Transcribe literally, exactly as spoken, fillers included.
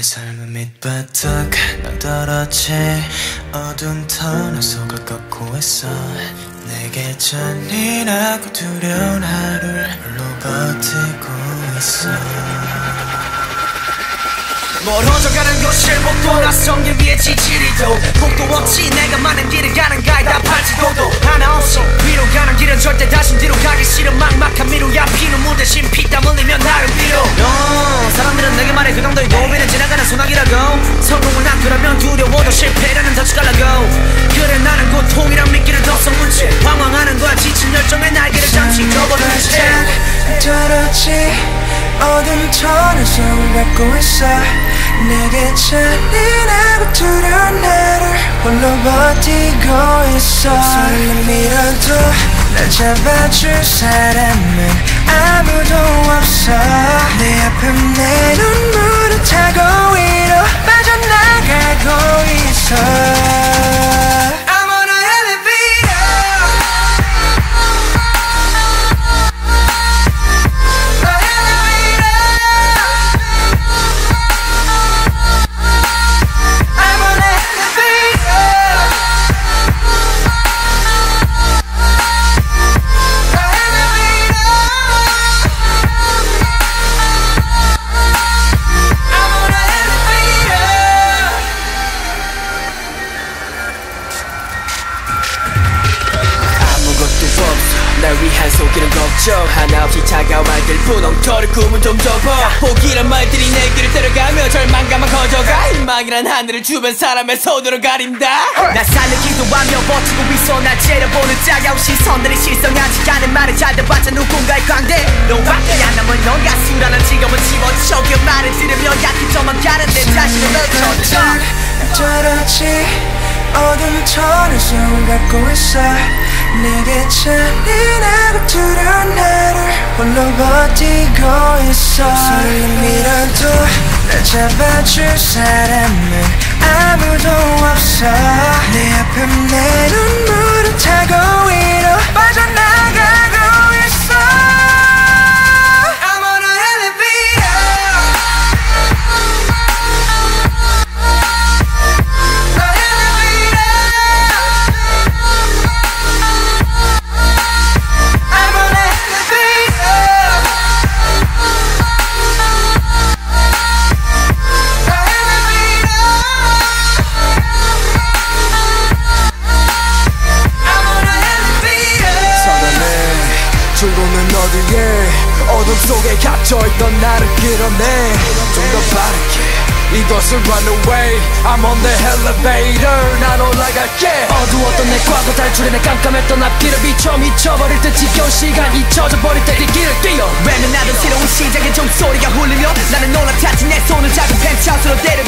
내 삶은 밑바닥 난 떨어지 어두운 터널 속을 걷고 있어. 내게 잔인하고 두려운 하루를 홀로 버티고 있어. 멀어져가는 곳을 목도 낯선 길 위에 지지리도 목도 없이 내가 많은 길을 가는 가이다 팔지도도 하나 없이 위로 가는 길은 절대 다시 뒤로 가기 싫은 막막한 미루야. 피눈물 대신 피땀 흘리면 나를 빌어. no, 사람들은 내게 말해 그 정도의 도비는 지나가는 소나기라고. 성공은 안 그러면 두려워도 실패라는 덧주가라고. 그래 나는 고통이란 미끼를 더 썩문지 방황하는 거야. 지친 열정의 날개를 잠시 접어둔 채 떨어지 어둠 터널 속을 걷고 있어. 내게 잔인하고 두려운 나를 홀로 버티고 있어. 손을 밀어도 날 잡아줄 사람은 아무도 없어. 내 아픔 내 눈물을 타고 위로 빠져나가고 있어. 날 위한 속이는 걱정 하나 없이 차가운 말들 분홍털을 꿈은 좀 접어. 포기란 말들이 내 길을 데려가며 절망감만 커져가. 희망이란 하늘을 주변 사람의 손으로 가린다. 날 살리기도 하며 버티고 있어. 날 째려보는 차가운 시선들이 실성하지 않은 말을 잘 들어봤자 누군가의 광대. 너밖에 안 남은 넌 가수라는 직업은 집어쳐. 그 말을 들으며 약해져만 가는 내 자신을 펼쳐져. 떨어지 어둠 터널 속을 걷고 있어. 내게 잔인하고 두려운 나를 홀로 버티고 있어. 손을 밀어도 날 잡아줄 사람은 아무도 없어. 내 아픔 내 눈물을 타고 위로 빠져나가고 있어. 출구는 어디에 어둠 속에 갇혀있던 나를 끌어내. 좀 더 빠르게 이곳을 run away. I'm on the elevator. 난 올라갈게. 어두웠던 내 과거 탈출해. 내 깜깜했던 앞길을 비춰 미쳐버릴 듯 지겨운 시간 잊혀져 버릴 때 그 길을 뛰어. 외면하던 새로운 시작의 종소리가 울리며 나는 올라탔지. 내 손을 작은 펜트하우스로 데려